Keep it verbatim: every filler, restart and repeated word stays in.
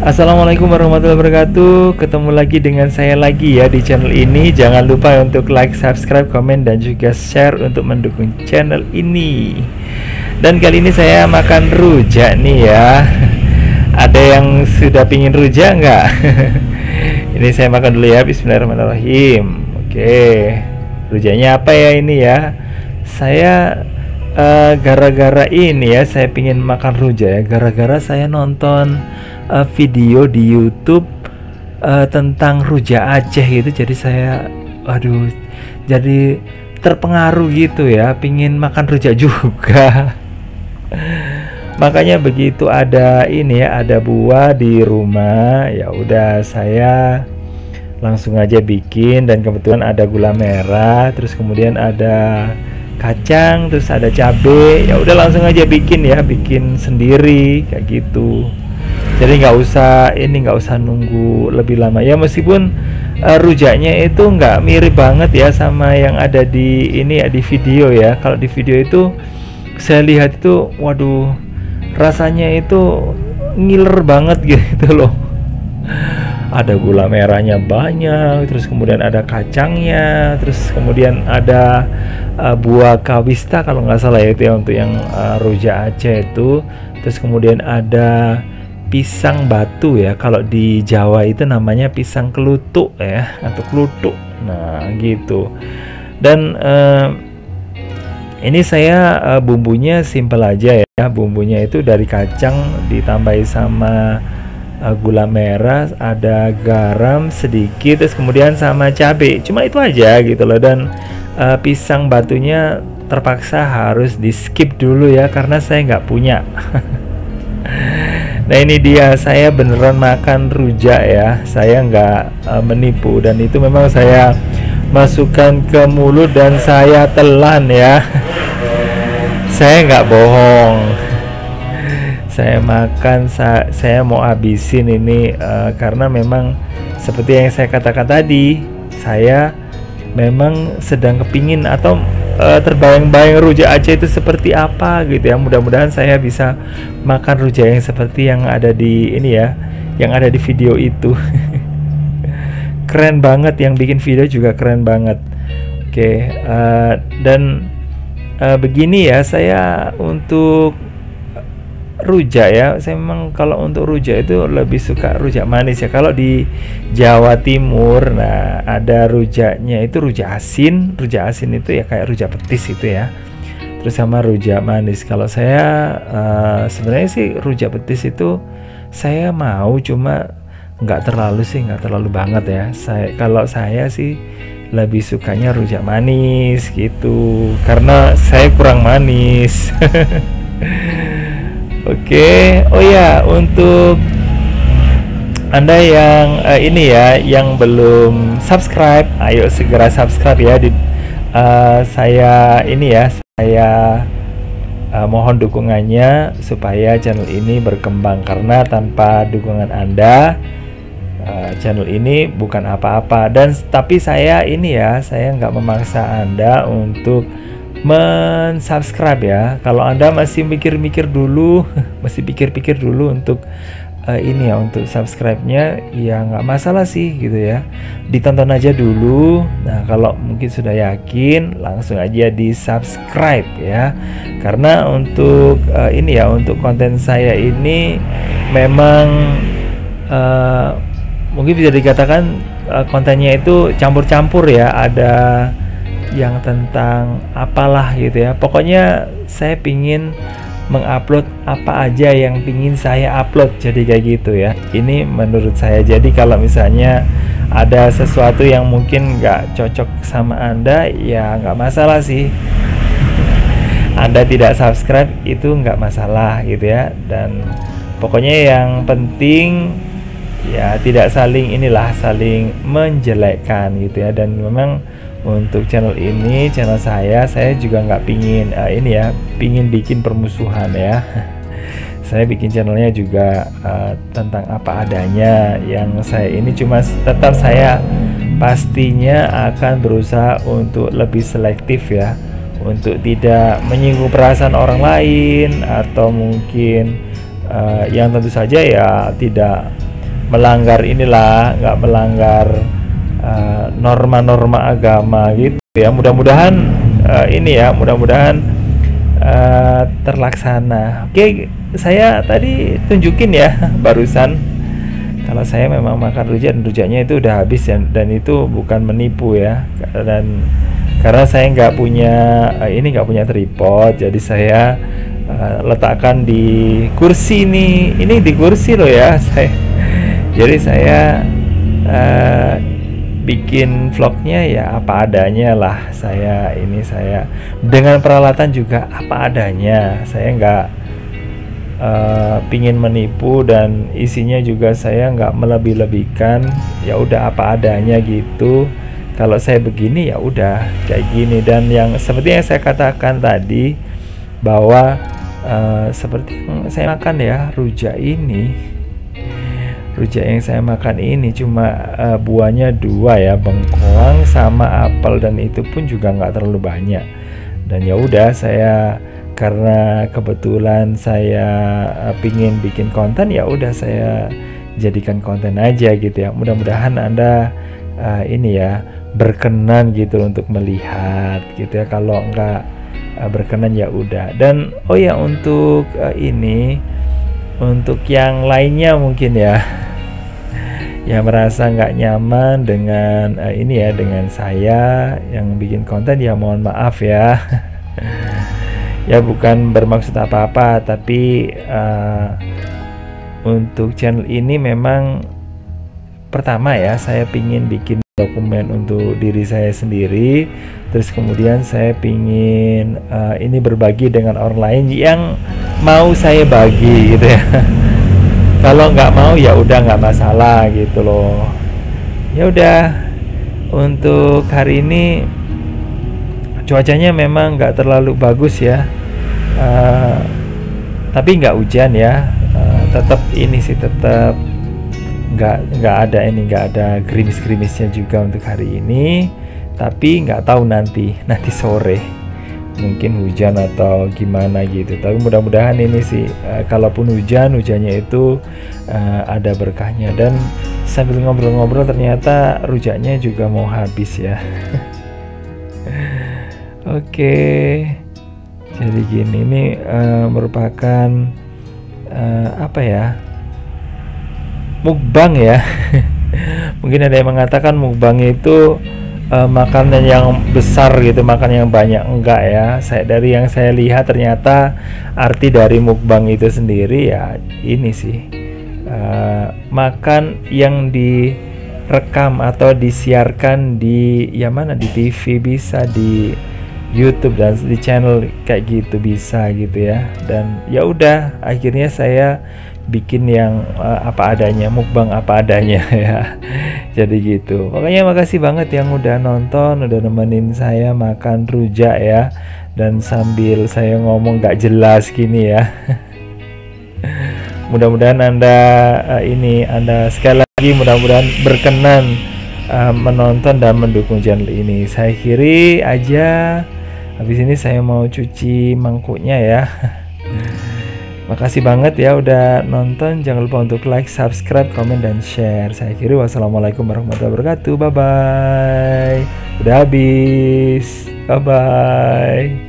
Assalamualaikum warahmatullahi wabarakatuh. Ketemu lagi dengan saya lagi ya di channel ini. Jangan lupa untuk like, subscribe, komen, dan juga share untuk mendukung channel ini. Dan kali ini saya makan rujak nih ya. Ada yang sudah pingin rujak nggak? Ini saya makan dulu ya. Bismillahirrahmanirrahim. Oke, rujaknya apa ya ini ya? Saya uh, gara-gara ini ya, saya pingin makan rujak ya. Gara-gara saya nonton uh, video di YouTube uh, tentang rujak Aceh gitu. Jadi saya, aduh, jadi terpengaruh gitu ya, pingin makan rujak juga. Makanya begitu ada ini ya, ada buah di rumah, ya udah saya langsung aja bikin. Dan kebetulan ada gula merah, terus kemudian ada kacang, terus ada cabe, ya udah langsung aja bikin ya, bikin sendiri kayak gitu. Jadi nggak usah ini nggak usah nunggu lebih lama ya, meskipun uh, rujaknya itu nggak mirip banget ya sama yang ada di ini ya, di video ya. Kalau di video itu saya lihat itu, waduh, rasanya itu ngiler banget gitu loh. Ada gula merahnya banyak, terus kemudian ada kacangnya, terus kemudian ada uh, buah kawista kalau nggak salah ya, itu ya untuk yang uh, rujak Aceh itu. Terus kemudian ada pisang batu ya, kalau di Jawa itu namanya pisang kelutuk ya, atau kelutuk. Nah gitu. Dan uh, ini saya uh, bumbunya simple aja ya. Bumbunya itu dari kacang ditambahi sama uh, gula merah, ada garam sedikit, terus kemudian sama cabai. Cuma itu aja gitu loh. Dan uh, pisang batunya terpaksa harus di skip dulu ya, karena saya nggak punya. Nah ini dia, saya beneran makan rujak ya. Saya nggak uh, menipu, dan itu memang saya masukkan ke mulut dan saya telan ya. Saya nggak bohong, saya makan, sa saya mau habisin ini uh, karena memang seperti yang saya katakan tadi, saya memang sedang kepingin atau uh, terbayang-bayang rujak Aceh itu seperti apa gitu ya. Mudah-mudahan saya bisa makan rujak yang seperti yang ada di ini ya, yang ada di video itu. Keren banget, yang bikin video juga keren banget. Oke, uh, dan Uh, begini ya, saya untuk rujak ya, saya memang kalau untuk rujak itu lebih suka rujak manis ya. Kalau di Jawa Timur, nah ada rujaknya itu rujak asin. Rujak asin itu ya kayak rujak petis itu ya, terus sama rujak manis. Kalau saya uh, sebenarnya sih rujak petis itu saya mau, cuma nggak terlalu sih, nggak terlalu banget ya. Saya kalau saya sih lebih sukanya rujak manis gitu, karena saya kurang manis. Oke, oh ya, untuk Anda yang uh, ini ya, yang belum subscribe, ayo segera subscribe ya. Di, uh, saya ini ya, saya uh, mohon dukungannya supaya channel ini berkembang, karena tanpa dukungan Anda, Uh, channel ini bukan apa-apa. Dan tapi saya ini ya, saya nggak memaksa Anda untuk mensubscribe ya. Kalau Anda masih mikir-mikir dulu, masih pikir-pikir dulu untuk uh, ini ya, untuk subscribe-nya, ya nggak masalah sih gitu ya. Ditonton aja dulu. Nah kalau mungkin sudah yakin, langsung aja di subscribe ya. Karena untuk uh, ini ya, untuk konten saya ini memang uh, mungkin bisa dikatakan uh, kontennya itu campur-campur ya, ada yang tentang apalah gitu ya. Pokoknya saya pingin mengupload apa aja yang pingin saya upload, jadi kayak gitu ya. Ini menurut saya. Jadi kalau misalnya ada sesuatu yang mungkin nggak cocok sama Anda, ya nggak masalah sih. Anda tidak subscribe itu nggak masalah gitu ya. Dan pokoknya yang penting ya tidak saling inilah, saling menjelekkan gitu ya. Dan memang untuk channel ini, channel saya, saya juga nggak pingin uh, ini ya, pingin bikin permusuhan ya. Saya bikin channelnya juga uh, tentang apa adanya. Yang saya ini cuma tetap saya pastinya akan berusaha untuk lebih selektif ya, untuk tidak menyinggung perasaan orang lain, atau mungkin uh, yang tentu saja ya tidak melanggar inilah, nggak melanggar uh, norma-norma agama gitu ya. Mudah-mudahan uh, ini ya, mudah-mudahan uh, terlaksana. Oke, saya tadi tunjukin ya barusan kalau saya memang makan rujak dan rujaknya itu udah habis ya, dan itu bukan menipu ya. Dan karena saya nggak punya uh, ini nggak punya tripod, jadi saya uh, letakkan di kursi nih. Ini di kursi loh ya saya. Jadi saya uh, bikin vlognya ya apa adanya lah. Saya ini saya dengan peralatan juga apa adanya. Saya nggak uh, pingin menipu, dan isinya juga saya nggak melebih-lebihkan. Ya udah apa adanya gitu. Kalau saya begini ya udah kayak gini. Dan yang seperti yang saya katakan tadi bahwa uh, seperti yang saya makan ya rujak ini. Rujak yang saya makan ini cuma uh, buahnya dua ya, bengkoang sama apel, dan itu pun juga nggak terlalu banyak. Dan ya udah saya karena kebetulan saya uh, pingin bikin konten, ya udah saya jadikan konten aja gitu ya. Mudah-mudahan Anda uh, ini ya berkenan gitu untuk melihat gitu ya. Kalau nggak uh, berkenan ya udah. Dan oh ya untuk uh, ini untuk yang lainnya mungkin ya yang merasa nggak nyaman dengan uh, ini ya dengan saya yang bikin konten, ya mohon maaf ya. Ya bukan bermaksud apa-apa, tapi uh, untuk channel ini memang pertama ya saya pingin bikin dokumen untuk diri saya sendiri, terus kemudian saya pingin uh, ini berbagi dengan orang lain yang mau saya bagi gitu ya. Kalau nggak mau ya udah nggak masalah gitu loh. Ya udah, untuk hari ini cuacanya memang nggak terlalu bagus ya, uh, tapi nggak hujan ya. Uh, tetap ini sih tetap nggak nggak ada ini nggak ada gerimis-gerimisnya juga untuk hari ini. Tapi nggak tahu nanti nanti sore mungkin hujan atau gimana gitu. Tapi mudah-mudahan ini sih uh, kalaupun hujan, hujannya itu uh, ada berkahnya. Dan sambil ngobrol-ngobrol ternyata rujaknya juga mau habis ya. Oke, jadi gini, ini uh, merupakan uh, apa ya, mukbang ya. Mungkin ada yang mengatakan mukbang itu Uh, makanan yang besar gitu, makan yang banyak. Enggak ya, saya dari yang saya lihat ternyata arti dari mukbang itu sendiri ya ini sih uh, makan yang direkam atau disiarkan di ya mana di T V, bisa di YouTube dan di channel kayak gitu bisa gitu ya. Dan ya udah akhirnya saya bikin yang uh, apa adanya, mukbang apa adanya ya. Jadi gitu. Pokoknya makasih banget yang udah nonton, udah nemenin saya makan rujak ya. Dan sambil saya ngomong gak jelas gini ya. Mudah-mudahan Anda uh, ini Anda sekali lagi mudah-mudahan berkenan uh, menonton dan mendukung channel ini. Saya akhiri aja. Habis ini saya mau cuci mangkuknya ya. Makasih banget ya udah nonton. Jangan lupa untuk like, subscribe, komen, dan share. Saya akhiri. Wassalamualaikum warahmatullahi wabarakatuh. Bye bye. Udah habis. Bye bye.